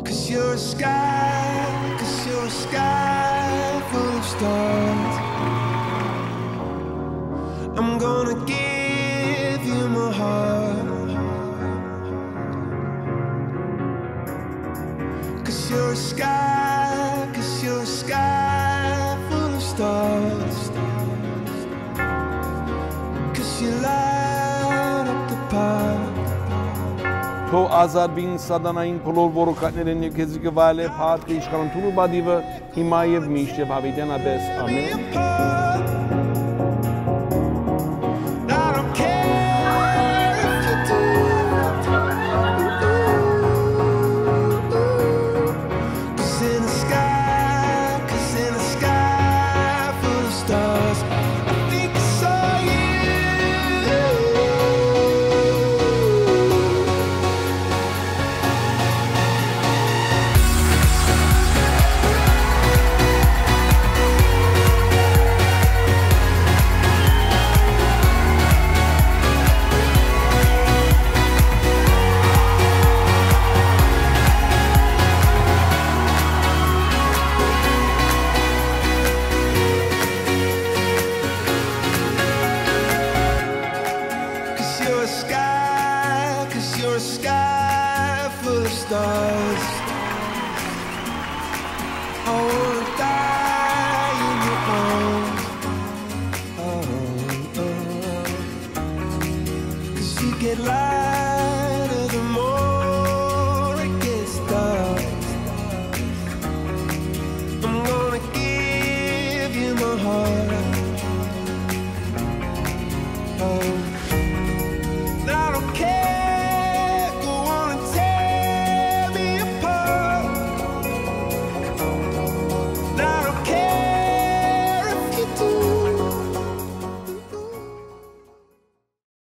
'Cause you're a sky full of stars. I'm gonna give you my heart. 'Cause you're a sky full of stars. 'Cause you light up the park. To azar bin sadanain kolor vorokatnerin yekezi vale pat ishkaron tulu badiva himayev mishte vavidena bes amen. Get light.